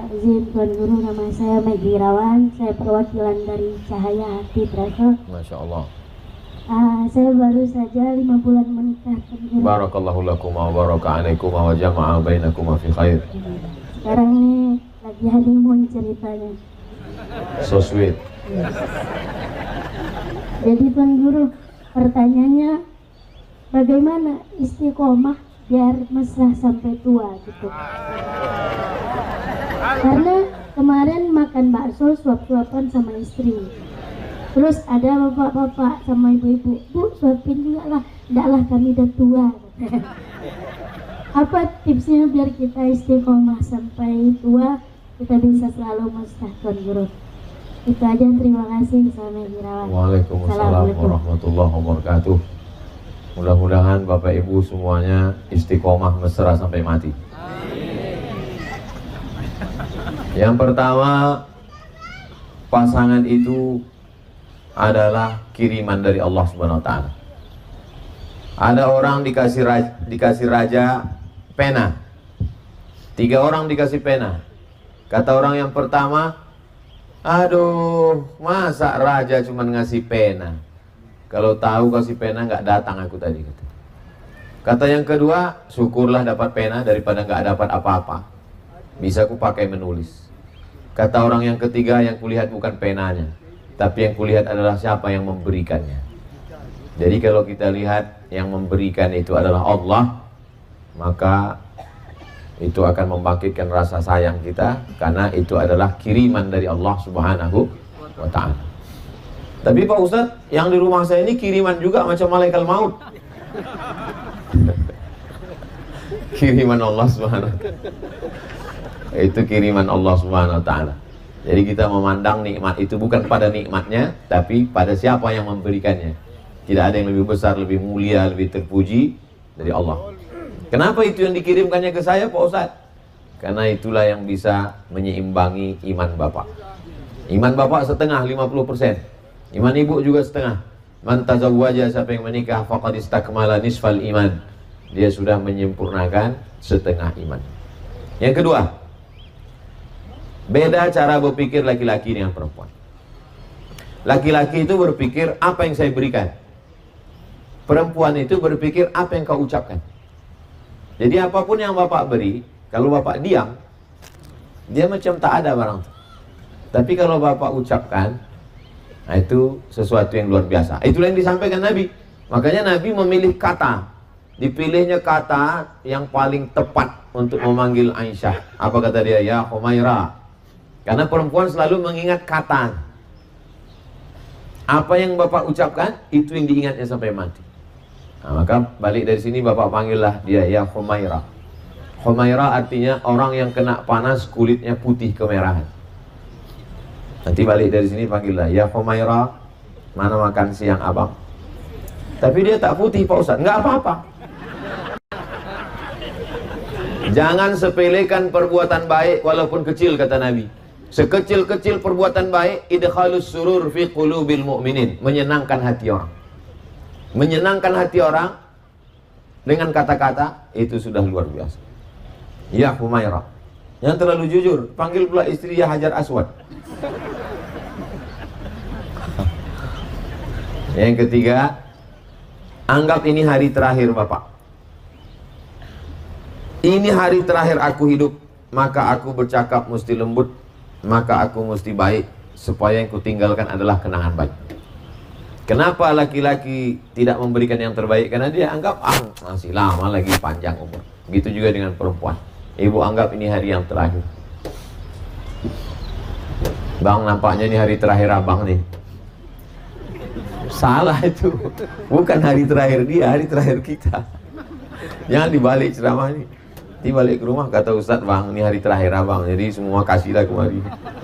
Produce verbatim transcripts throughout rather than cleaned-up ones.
izin Tuan Guru, nama saya Maggie Irawan, saya perwakilan dari Cahaya Hati Travel. Masya Allah. Uh, saya baru saja lima bulan menikah, Tuan Guru. Barakallahu lakum wa baraka alaikum wa jama'a bainakum fi khair. Sekarang nih lagi honeymoon ceritanya. So sweet. Jadi Tuan Guru, pertanyaannya bagaimana istiqomah biar mesra sampai tua gitu. Karena kemarin makan bakso suap-suapan sama istri. Terus ada bapak-bapak sama ibu-ibu, Bu suapin juga lah, ndaklah kami udah tua. Apa tipsnya biar kita istiqomah sampai tua, kita bisa selalu mesra, Tuan Guru? Itu aja, terima kasih. Assalamualaikum. Waalaikumsalam warahmatullahi wabarakatuh. Mudah-mudahan Bapak Ibu semuanya istiqomah mesra sampai mati. Yang pertama, pasangan itu adalah kiriman dari Allah Subhanahu wa taala. Ada orang dikasih raja, dikasih raja pena. Tiga orang dikasih pena. Kata orang yang pertama, aduh, masa raja cuma ngasih pena? Kalau tahu kasih pena nggak datang aku tadi. Kata. Kata yang kedua, syukurlah dapat pena daripada nggak dapat apa-apa. Bisa aku pakai menulis. Kata orang yang ketiga, yang kulihat bukan penanya, tapi yang kulihat adalah siapa yang memberikannya. Jadi kalau kita lihat yang memberikan itu adalah Allah, maka itu akan membangkitkan rasa sayang kita, karena itu adalah kiriman dari Allah Subhanahu wa ta'ala. Tapi Pak Ustadz, yang di rumah saya ini kiriman juga macam malaikat maut. Kiriman Allah Subhanahu wa ta'ala. Itu kiriman Allah Subhanahu wa ta'ala. Jadi kita memandang nikmat itu bukan pada nikmatnya, tapi pada siapa yang memberikannya. Tidak ada yang lebih besar, lebih mulia, lebih terpuji dari Allah. Kenapa itu yang dikirimkannya ke saya, Pak Ustadz? Karena itulah yang bisa menyeimbangi iman Bapak. Iman Bapak setengah, lima puluh persen. Iman Ibu juga setengah. Man tazawwaja, siapa yang menikah, faqad istakmala nisfal iman. Dia sudah menyempurnakan setengah iman. Yang kedua, beda cara berpikir laki-laki dengan perempuan. Laki-laki itu berpikir apa yang saya berikan. Perempuan itu berpikir apa yang kau ucapkan. Jadi apapun yang Bapak beri, kalau Bapak diam, dia macam tak ada barang. Tapi kalau Bapak ucapkan, nah itu sesuatu yang luar biasa. Itulah yang disampaikan Nabi. Makanya Nabi memilih kata. Dipilihnya kata yang paling tepat untuk memanggil Aisyah. Apa kata dia? Ya Humaira. Karena perempuan selalu mengingat kata. Apa yang Bapak ucapkan, itu yang diingatnya sampai mati. Nah, maka balik dari sini Bapak panggillah dia ya Humaira. Humaira artinya orang yang kena panas kulitnya putih kemerahan. Nanti balik dari sini panggillah ya Humaira, mana makan siang abang? Tapi dia tak putih Pak Ustadz, nggak apa-apa. Jangan sepelekan perbuatan baik walaupun kecil, kata Nabi. Sekecil-kecil perbuatan baik, idkhalus surur fi qulubil mu'minin, menyenangkan hati orang. Menyenangkan hati orang dengan kata-kata itu sudah luar biasa. Ya Humaira. Yang terlalu jujur, panggil pula istri ya Hajar Aswad. Yang ketiga, anggap ini hari terakhir Bapak. Ini hari terakhir aku hidup, maka aku bercakap mesti lembut, maka aku mesti baik, supaya yang kutinggalkan adalah kenangan baik. Kenapa laki-laki tidak memberikan yang terbaik? Karena dia anggap ah masih lama lagi, panjang umur. Begitu juga dengan perempuan. Ibu anggap ini hari yang terakhir. Bang, nampaknya ini hari terakhir abang nih. Salah itu. Bukan hari terakhir dia, hari terakhir kita. Jangan dibalik ceramah ini. Di balik ke rumah kata Ustadz, bang ini hari terakhir abang, jadi semua kasihlah kemari.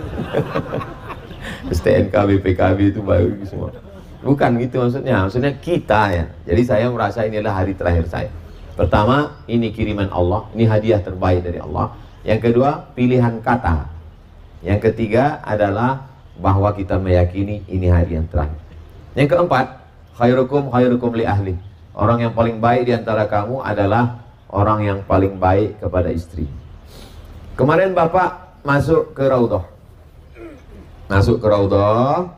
S T N K, B P K B itu baru semua. Bukan gitu maksudnya, maksudnya kita ya. Jadi saya merasa ini adalah hari terakhir saya. Pertama, ini kiriman Allah, ini hadiah terbaik dari Allah. Yang kedua, pilihan kata. Yang ketiga adalah bahwa kita meyakini ini hari yang terakhir. Yang keempat, khairukum khairukum li ahli. Orang yang paling baik di antara kamu adalah orang yang paling baik kepada istri. Kemarin Bapak masuk ke Raudhah. Masuk ke Raudhah.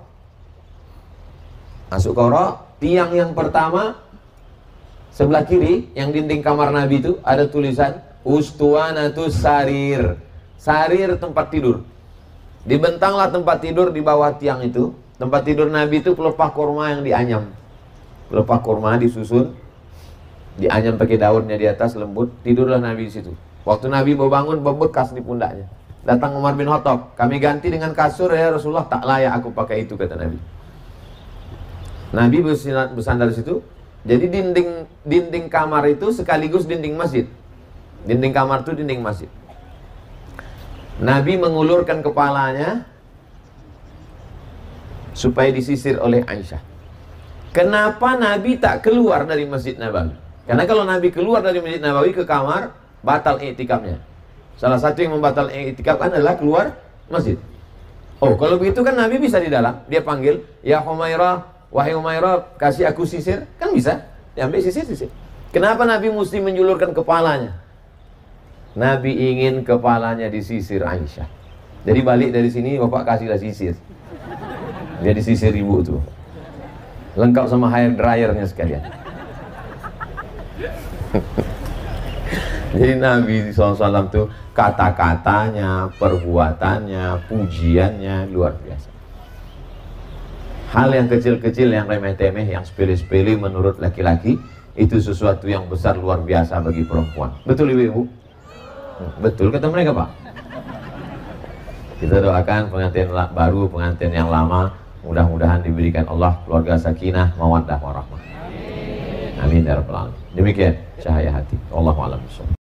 Masuk ke Raudhah. Tiang yang pertama sebelah kiri, yang dinding kamar Nabi itu ada tulisan Ustuanatus Sarir. Sarir tempat tidur. Dibentanglah tempat tidur di bawah tiang itu. Tempat tidur Nabi itu pelepah kurma yang dianyam. Pelepah kurma disusun, dianyam pakai daunnya di atas lembut. Tidurlah Nabi di situ. Waktu Nabi mau bangun, bebekas di pundaknya. Datang Umar bin Khattab, kami ganti dengan kasur ya Rasulullah, tak layak aku pakai itu, kata Nabi. Nabi bersandar di situ. Jadi dinding dinding kamar itu sekaligus dinding masjid. Dinding kamar itu dinding masjid. Nabi mengulurkan kepalanya supaya disisir oleh Aisyah. Kenapa Nabi tak keluar dari Masjid Nabawi? Karena kalau Nabi keluar dari Masjid Nabawi ke kamar, batal i'tikafnya. Salah satu yang membatal i'tikaf adalah keluar masjid. Oh, kalau begitu kan Nabi bisa di dalam. Dia panggil, ya Humairah, wahai Humairah, kasih aku sisir. Kan bisa, diambil sisir-sisir. Kenapa Nabi mesti menjulurkan kepalanya? Nabi ingin kepalanya disisir Aisyah. Jadi balik dari sini, bapak kasihlah sisir. Dia disisir ibu tuh, lengkap sama hair dryernya sekalian. Jadi Nabi shallallahu alaihi wasallam tuh kata-katanya, perbuatannya, pujiannya luar biasa. Hal yang kecil-kecil, yang remeh-temeh, yang sepele-sepele menurut laki-laki, itu sesuatu yang besar luar biasa bagi perempuan. Betul ibu-ibu? Betul kata mereka, Pak. Kita doakan pengantin baru, pengantin yang lama, mudah-mudahan diberikan Allah keluarga sakinah, mawaddah warahmah. Amin ya rabbal alamin. Demikian cahaya hati. Wallahu a'lam bishawab.